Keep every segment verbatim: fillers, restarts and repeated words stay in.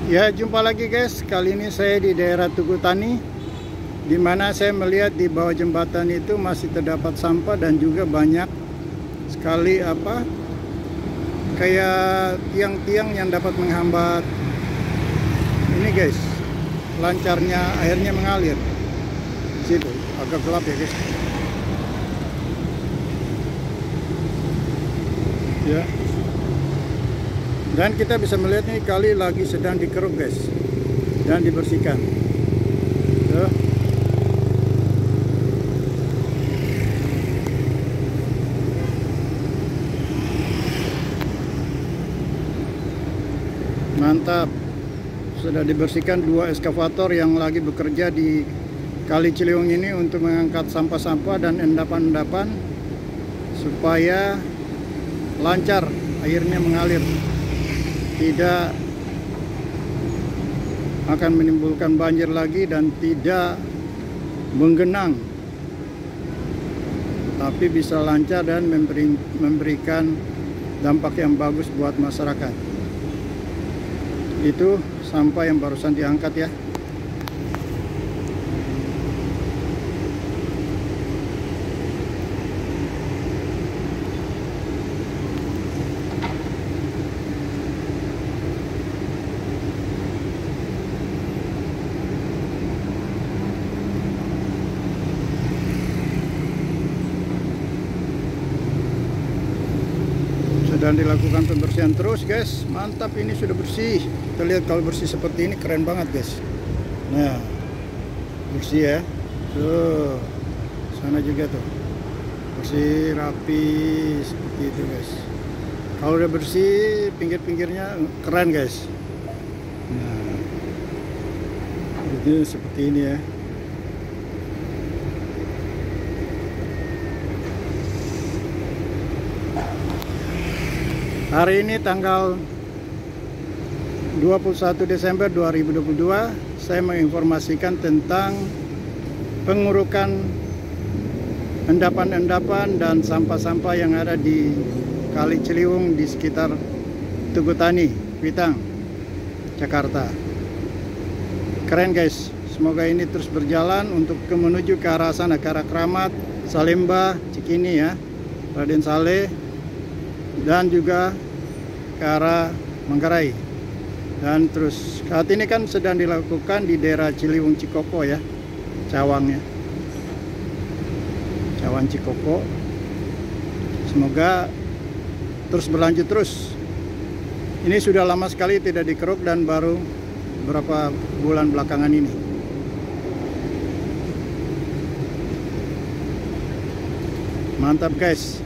Ya, jumpa lagi guys. Kali ini saya di daerah Tugu Tani, di mana saya melihat di bawah jembatan itu masih terdapat sampah dan juga banyak sekali apa kayak tiang-tiang yang dapat menghambat ini guys, lancarnya airnya mengalir. Situ agak gelap ya guys. Ya. Dan kita bisa melihat nih kali lagi sedang dikeruk guys dan dibersihkan. Tuh. Mantap. Sudah dibersihkan dua eskavator yang lagi bekerja di Kali Ciliwung ini untuk mengangkat sampah-sampah dan endapan-endapan supaya lancar airnya mengalir, tidak akan menimbulkan banjir lagi dan tidak menggenang, tapi bisa lancar dan memberi, memberikan dampak yang bagus buat masyarakat. Itu sampah yang barusan diangkat ya. Dan dilakukan pembersihan terus guys. Mantap, ini sudah bersih. Kita lihat kalau bersih seperti ini keren banget guys. Nah, bersih ya. Tuh, sana juga tuh bersih, rapi seperti itu guys. Kalau udah bersih, pinggir-pinggirnya keren guys. Nah, itu seperti ini ya. Hari ini tanggal dua puluh satu Desember dua ribu dua puluh dua, saya menginformasikan tentang pengurukan endapan-endapan dan sampah-sampah yang ada di Kali Ciliwung di sekitar Tugu Tani, Kuitang, Jakarta. Keren guys, semoga ini terus berjalan untuk menuju ke arah sana, ke arah Kramat, Salemba, Cikini ya, Raden Saleh, dan juga ke arah Manggarai. Dan terus saat ini kan sedang dilakukan di daerah Ciliwung Cikoko ya, Cawangnya, Cawang Cikoko. Semoga terus berlanjut terus. Ini sudah lama sekali tidak dikeruk dan baru beberapa bulan belakangan ini. Mantap guys.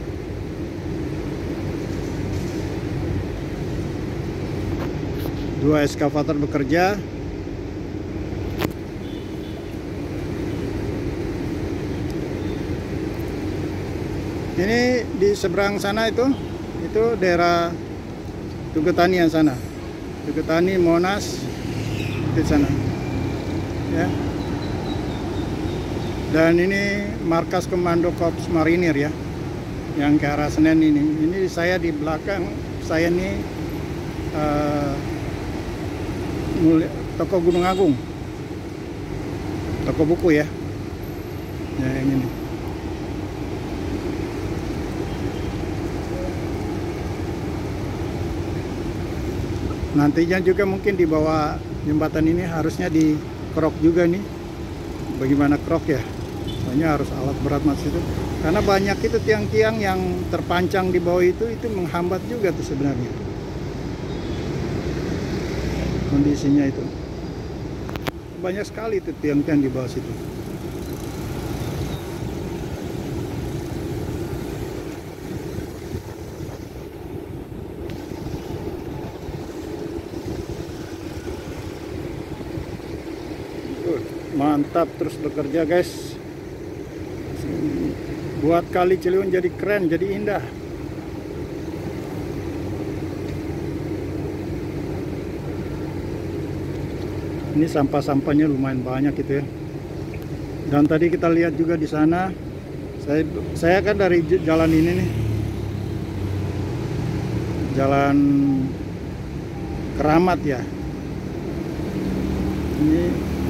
Dua eskavator bekerja. Ini di seberang sana itu, itu daerah Tugu Tani yang sana. Tugu Tani, Monas, di sana. Ya. Dan ini markas Komando Korps Marinir ya, yang ke arah Senen ini. Ini saya di belakang saya nih. Uh, Toko Gunung Agung, toko buku ya. Ya, yang ini. Nantinya juga mungkin di bawah jembatan ini harusnya dikerok juga nih. Bagaimana kerok ya? Soalnya harus alat berat mas itu. Karena banyak itu tiang-tiang yang terpancang di bawah itu, itu menghambat juga tuh sebenarnya. Kondisinya itu banyak sekali itu tiang-tiang di bawah situ. Mantap, terus bekerja guys, buat Kali Ciliwung jadi keren, jadi indah. Ini sampah-sampahnya lumayan banyak gitu ya. Dan tadi kita lihat juga di sana, saya saya kan dari jalan ini nih, jalan Keramat ya, Ini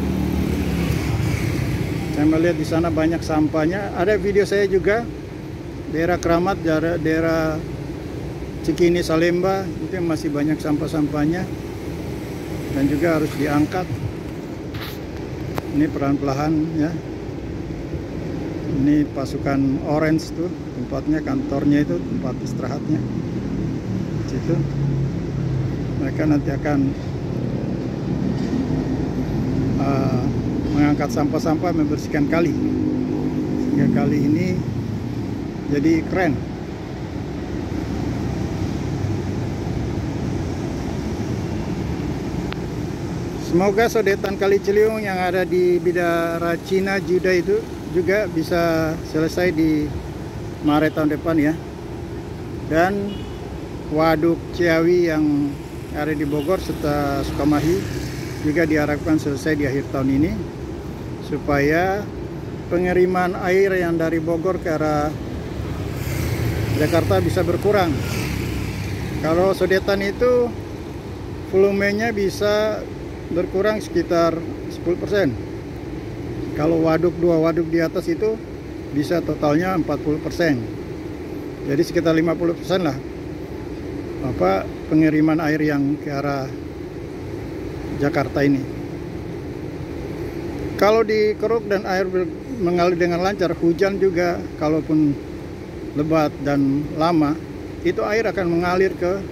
saya melihat di sana banyak sampahnya. Ada video saya juga daerah Keramat, daerah, daerah Cikini, Salemba, itu masih banyak sampah-sampahnya dan juga harus diangkat. Ini pelan-pelan ya. Ini pasukan Orange tuh tempatnya, kantornya itu, tempat istirahatnya. Situ mereka nanti akan uh, mengangkat sampah-sampah, membersihkan kali, sehingga kali ini jadi keren. Semoga sodetan Kali Ciliwung yang ada di Bidara Cina Juda itu juga bisa selesai di Maret tahun depan ya. Dan Waduk Ciawi yang ada di Bogor serta Sukamahi juga diharapkan selesai di akhir tahun ini, supaya pengiriman air yang dari Bogor ke arah Jakarta bisa berkurang. Kalau sodetan itu volumenya bisa berkurang sekitar sepuluh persen. Kalau waduk, dua waduk di atas itu bisa totalnya empat puluh persen. Jadi sekitar lima puluh persen lah apa pengiriman air yang ke arah Jakarta ini. Kalau dikeruk dan air mengalir dengan lancar, hujan juga kalaupun lebat dan lama, itu air akan mengalir ke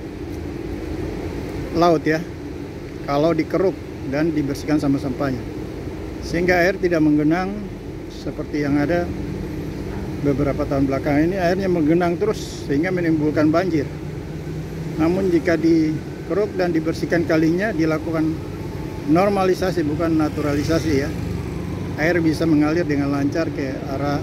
laut ya. Kalau dikeruk dan dibersihkan sama sampahnya, sehingga air tidak menggenang seperti yang ada beberapa tahun belakangan ini. Airnya menggenang terus sehingga menimbulkan banjir. Namun jika dikeruk dan dibersihkan kalinya, dilakukan normalisasi bukan naturalisasi ya, air bisa mengalir dengan lancar ke arah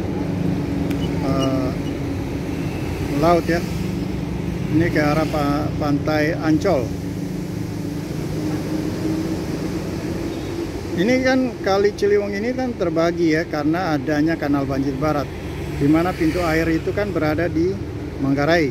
uh, laut ya. Ini ke arah pa pantai Ancol. Ini kan Kali Ciliwung ini kan terbagi ya, karena adanya kanal banjir barat, di mana pintu air itu kan berada di Manggarai.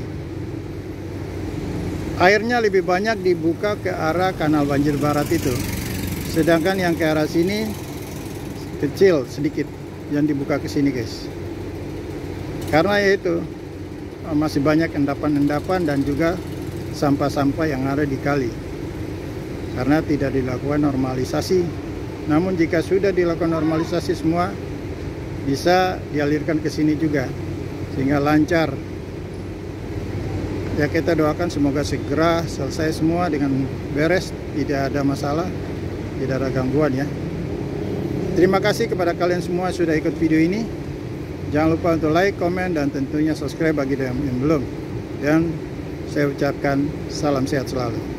Airnya lebih banyak dibuka ke arah kanal banjir barat itu, sedangkan yang ke arah sini kecil sedikit yang dibuka ke sini guys. Karena yaitu masih banyak endapan-endapan dan juga sampah-sampah yang ada di kali, karena tidak dilakukan normalisasi. Namun jika sudah dilakukan normalisasi semua, bisa dialirkan ke sini juga sehingga lancar. Ya, kita doakan semoga segera selesai semua dengan beres, tidak ada masalah, tidak ada gangguan ya. Terima kasih kepada kalian semua sudah ikut video ini. Jangan lupa untuk like, komen, dan tentunya subscribe bagi yang belum. Dan saya ucapkan salam sehat selalu.